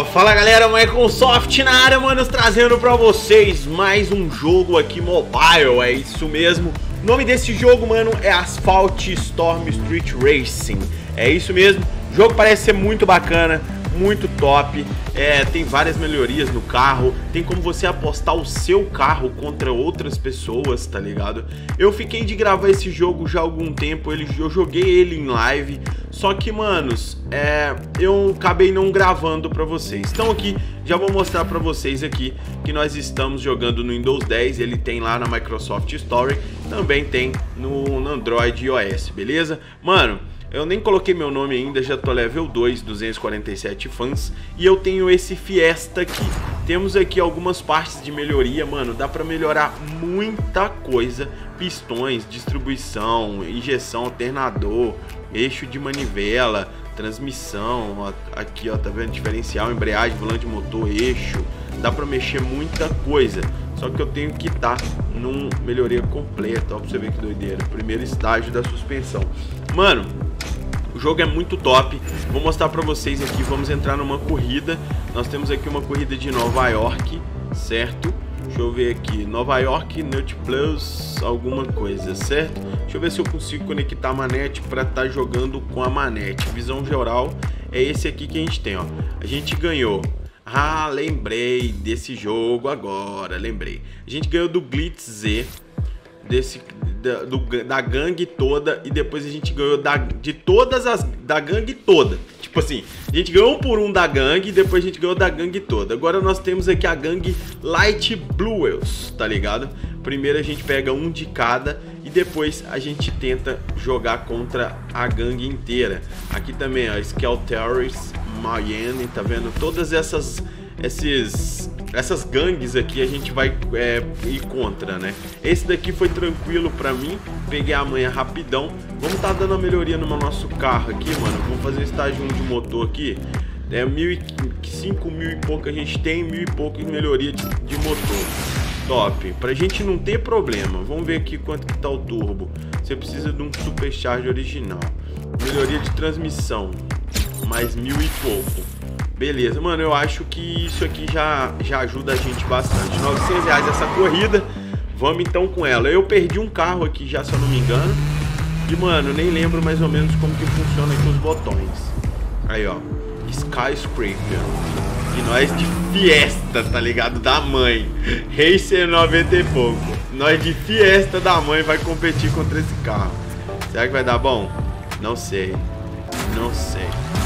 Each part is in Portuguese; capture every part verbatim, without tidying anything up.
Fala galera, Microsoft na área, manos, trazendo pra vocês mais um jogo aqui mobile, é isso mesmo. O nome desse jogo, mano, é Asphalt Storm Street Racing, é isso mesmo. O jogo parece ser muito bacana, muito top, é, tem várias melhorias no carro, tem como você apostar o seu carro contra outras pessoas, tá ligado? Eu fiquei de gravar esse jogo já há algum tempo, ele, eu joguei ele em live, só que, manos, é, eu acabei não gravando pra vocês. Então aqui, já vou mostrar pra vocês aqui que nós estamos jogando no Windows dez, ele tem lá na Microsoft Store, também tem no, no Android e iOS, beleza? Mano, eu nem coloquei meu nome ainda, já tô level dois, duzentos e quarenta e sete fãs. E eu tenho esse Fiesta aqui. Temos aqui algumas partes de melhoria, mano. Dá pra melhorar muita coisa. Pistões, distribuição, injeção, alternador, eixo de manivela, transmissão. Ó, aqui, ó, tá vendo? Diferencial, embreagem, volante motor, eixo. Dá pra mexer muita coisa. Só que eu tenho que estar num melhoria completa, ó, pra você ver que doideira. Primeiro estágio da suspensão. Mano, o jogo é muito top. Vou mostrar pra vocês aqui. Vamos entrar numa corrida. Nós temos aqui uma corrida de Nova York, certo? Deixa eu ver aqui, Nova York, Nut Plus, alguma coisa, certo? Deixa eu ver se eu consigo conectar a manete pra estar jogando com a manete. Visão geral é esse aqui que a gente tem, ó. A gente ganhou. Ah, lembrei desse jogo agora, lembrei. A gente ganhou do Glitz Z, desse, da, do, da gangue toda, e depois a gente ganhou da, de todas as, da gangue toda. Tipo assim, a gente ganhou um por um da gangue, e depois a gente ganhou da gangue toda. Agora nós temos aqui a gangue Light Blues, tá ligado? Primeiro a gente pega um de cada, e depois a gente tenta jogar contra a gangue inteira. Aqui também, ó, Skull Terrorists, Miami, tá vendo? Todas essas, esses, essas gangues aqui a gente vai é, ir contra, né? Esse daqui foi tranquilo pra mim, peguei a manha rapidão. Vamos tá dando uma melhoria no nosso carro aqui, mano. Vamos fazer o estágio um de motor aqui. É mil e cinco mil e pouco a gente tem, mil e pouco em melhoria de, de motor. Top, pra gente não ter problema. Vamos ver aqui quanto que tá o turbo. Você precisa de um supercharge original. Melhoria de transmissão, mais mil e pouco. Beleza, mano, eu acho que isso aqui já, já ajuda a gente bastante. novecentos reais essa corrida. Vamos então com ela. Eu perdi um carro aqui já, se eu não me engano. E, mano, nem lembro mais ou menos como que funciona aqui os botões. Aí, ó, Skyscraper. E nós de Fiesta, tá ligado? Da mãe. Racer noventa e pouco. Nós de Fiesta da mãe vai competir contra esse carro. Será que vai dar bom? Não sei. Não sei.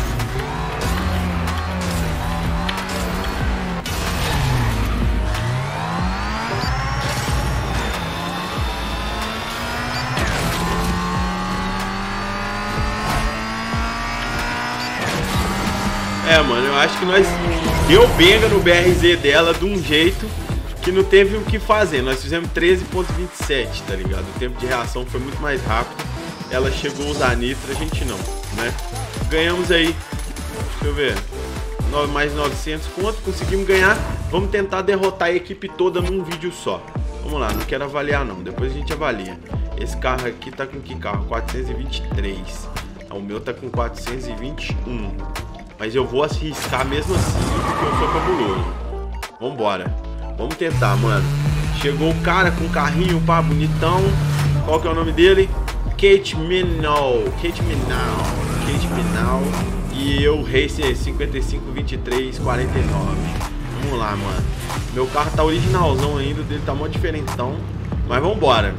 É, mano, eu acho que nós deu benga no B R Z dela de um jeito que não teve o que fazer. Nós fizemos treze ponto vinte e sete, tá ligado? O tempo de reação foi muito mais rápido. Ela chegou a usar nitro, a gente não, né? Ganhamos aí, deixa eu ver, mais novecentos conto, conseguimos ganhar. Vamos tentar derrotar a equipe toda num vídeo só. Vamos lá, não quero avaliar não, depois a gente avalia. Esse carro aqui tá com que carro? quatrocentos e vinte e três. O meu tá com quatrocentos e vinte e um. Mas eu vou arriscar mesmo assim, porque eu sou cabuloso. Vambora. Vamos tentar, mano. Chegou o cara com o carrinho, pá, bonitão. Qual que é o nome dele? Kate Minal. Kate Minal. Kate Minal. E eu, Racer cinquenta e cinco, vinte e três, quarenta e nove. Vamos lá, mano. Meu carro tá originalzão ainda, o dele tá mó diferentão. Mas vambora.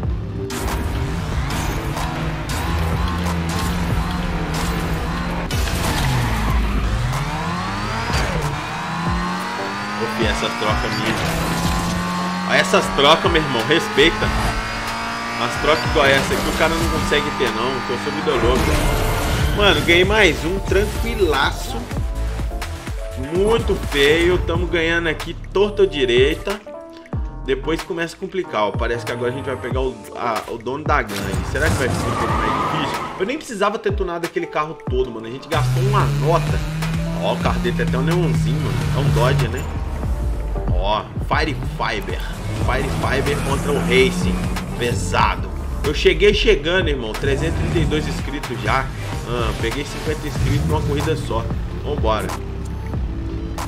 Essas trocas minhas. Olha essas trocas, meu irmão, respeita. As trocas igual essa aqui o cara não consegue ter não, que eu sou vida louca. Mano, ganhei mais um, tranquilaço. Muito feio, tamo ganhando aqui torta direita. Depois começa a complicar, ó. Parece que agora a gente vai pegar o, a, o dono da gangue. Será que vai ser um pouco mais difícil? Eu nem precisava ter tunado aquele carro todo, mano. A gente gastou uma nota. Ó, o carro dele tem até um neonzinho, mano. É um Dodge, né? Ó, Fire Fiber. Fire Fiber contra o Racing. Pesado. Eu cheguei chegando, irmão. trezentos e trinta e dois inscritos já. Ah, peguei cinquenta inscritos numa corrida só. Vambora.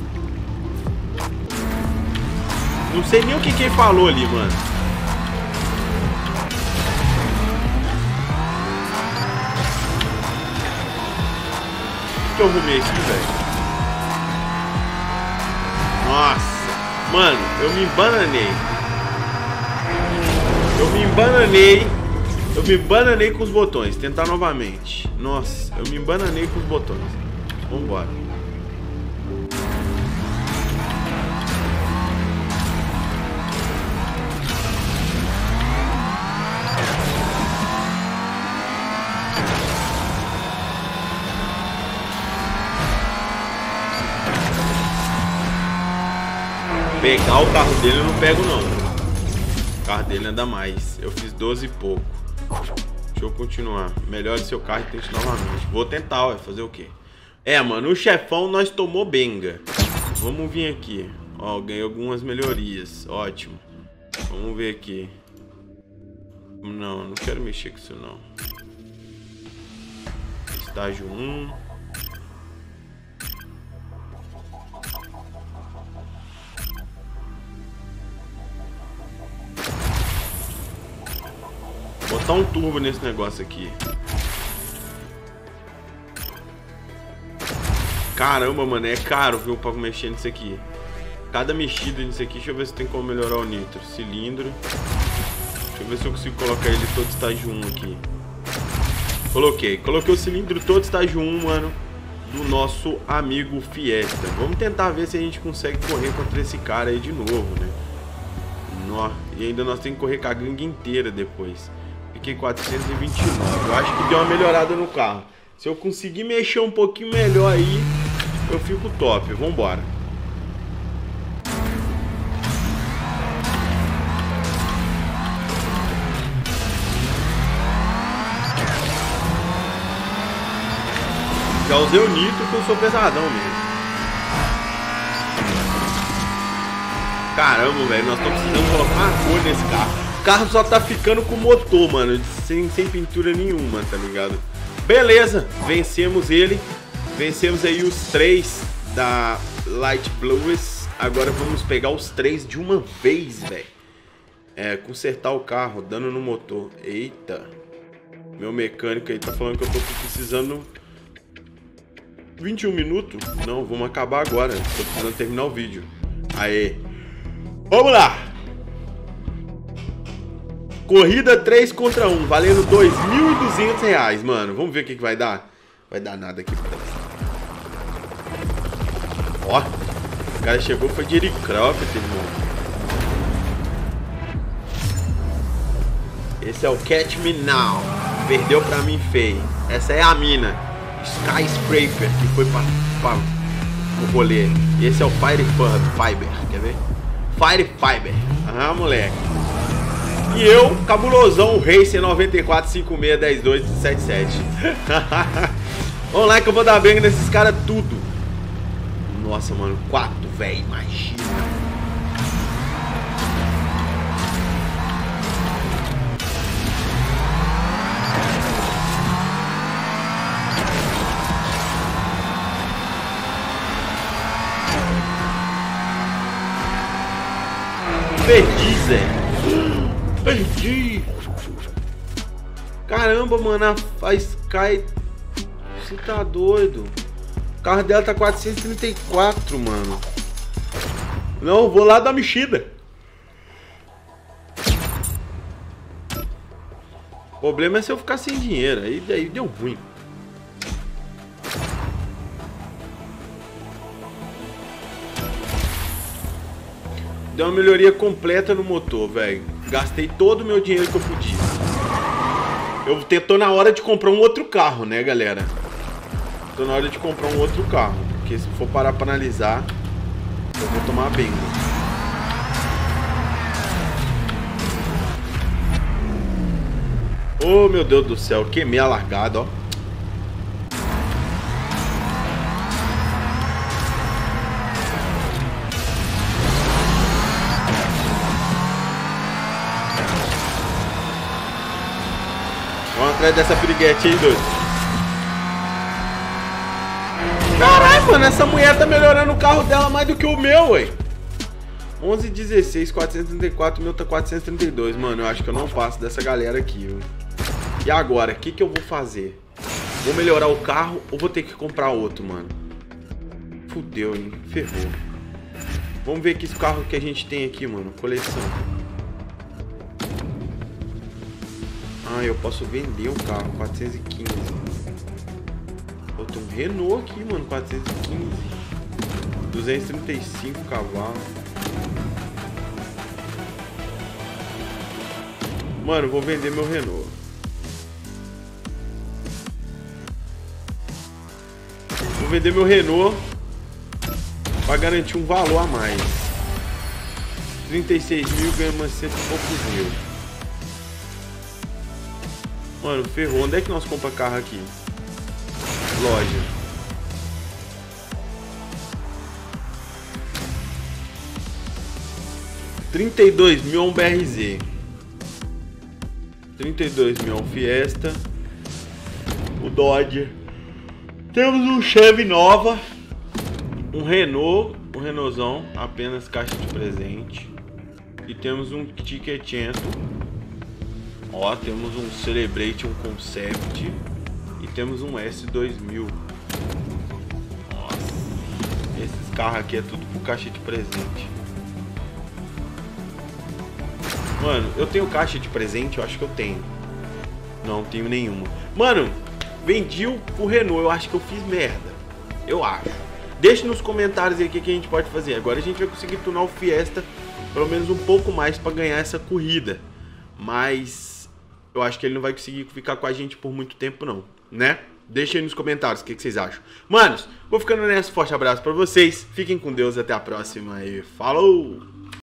Não sei nem o que, que ele falou ali, mano. O que eu arrumei aqui, velho? Nossa. Mano, eu me embananei. Eu me embananei. Eu me embananei com os botões. Tentar novamente. Nossa, eu me embananei com os botões. Vambora. Pegar o carro dele eu não pego não. O carro dele anda mais. Eu fiz doze e pouco. Deixa eu continuar. Melhore seu carro e tente novamente. Vou tentar, ué, fazer o quê? É, mano, o chefão nós tomou benga. Vamos vir aqui. Ó, ganhei algumas melhorias. Ótimo. Vamos ver aqui. Não, não quero mexer com isso não. Estágio um. Botar um turbo nesse negócio aqui. Caramba, mano, é caro, viu, pra mexer nisso aqui. Cada mexida nisso aqui, deixa eu ver se tem como melhorar o nitro. Cilindro. Deixa eu ver se eu consigo colocar ele todo estágio um aqui. Coloquei. Coloquei o cilindro todo estágio um, mano, do nosso amigo Fiesta. Vamos tentar ver se a gente consegue correr contra esse cara aí de novo, né? Nó. E ainda nós temos que correr com a gangue inteira depois. Fiquei quatrocentos e vinte e nove. Eu acho que deu uma melhorada no carro. Se eu conseguir mexer um pouquinho melhor aí, eu fico top. Vambora. Já usei o nitro que eu sou pesadão mesmo. Caramba, velho, nós estamos precisando colocar uma cor nesse carro. O carro só tá ficando com motor, mano, sem, sem pintura nenhuma, tá ligado? Beleza, vencemos ele. Vencemos aí os três da Light Blues. Agora vamos pegar os três de uma vez, velho. É, consertar o carro, dano no motor. Eita. Meu mecânico aí tá falando que eu tô precisando... vinte e um minutos? Não, vamos acabar agora. Tô precisando terminar o vídeo. Aê. Vamos lá. Corrida três contra um, valendo dois mil e duzentos reais, mano. Vamos ver o que, que vai dar. Vai dar nada aqui pra trás. Ó, o cara chegou, foi de helicóptero, irmão. Esse é o Catch Me Now. Perdeu pra mim feio. Essa é a mina Skyscraper, que foi pra, pra o rolê. E esse é o Fire Fiber, quer ver? Fire Fiber. Ah, moleque. E eu, cabulosão, Racer noventa e quatro, cinquenta e seis, dez, dois, sete sete. Vamos lá que eu vou dar benga nesses caras tudo. Nossa, mano, quatro, velho, imagina. Perdi, Zé. Perdi. Caramba, mano, a Sky... Você tá doido? O carro dela tá quatrocentos e trinta e quatro, mano. Não, vou lá dar mexida. O problema é se eu ficar sem dinheiro. Aí daí deu ruim. Deu uma melhoria completa no motor, velho. Gastei todo o meu dinheiro que eu podia. Eu tô na hora de comprar um outro carro, né, galera? Tô na hora de comprar um outro carro. Porque se for parar pra analisar, eu vou tomar benga. Oh, meu Deus do céu. Queimei a largada, ó. Vamos atrás dessa piriguete aí, doido. Caralho, mano, essa mulher tá melhorando o carro dela mais do que o meu, ué. onze, dezesseis, quatrocentos e trinta e quatro, o meu tá quatrocentos e trinta e dois. Mano, eu acho que eu não passo dessa galera aqui, viu? E agora, o que que eu vou fazer? Vou melhorar o carro ou vou ter que comprar outro, mano? Fudeu, hein? Ferrou. Vamos ver que esse carro que a gente tem aqui, mano. Coleção. Ah, eu posso vender um carro. quatrocentos e quinze. Pô, tem um Renault aqui, mano. quatrocentos e quinze. duzentos e trinta e cinco cavalos. Mano, vou vender meu Renault. Vou vender meu Renault pra garantir um valor a mais. trinta e seis mil, ganha umas cento e poucos mil. Mano, ferrou. Onde é que nós compramos carro aqui? Loja. trinta e dois mil é um B R Z. trinta e dois mil é um Fiesta. O Dodge. Temos um Chevy Nova. Um Renault. Um Renaultzão. Apenas caixa de presente. E temos um Tiquetento. Ó, temos um Celebrate, um Concept. E temos um S dois mil. Nossa. Esses carros aqui é tudo com caixa de presente. Mano, eu tenho caixa de presente? Eu acho que eu tenho. Não, não tenho nenhuma. Mano, vendi o, o Renault. Eu acho que eu fiz merda. Eu acho. Deixe nos comentários aí o que, que a gente pode fazer. Agora a gente vai conseguir tunar o Fiesta pelo menos um pouco mais pra ganhar essa corrida. Mas eu acho que ele não vai conseguir ficar com a gente por muito tempo não, né? Deixa aí nos comentários o que, que vocês acham. Manos, vou ficando nessa. Forte abraço pra vocês. Fiquem com Deus. Até a próxima e falou!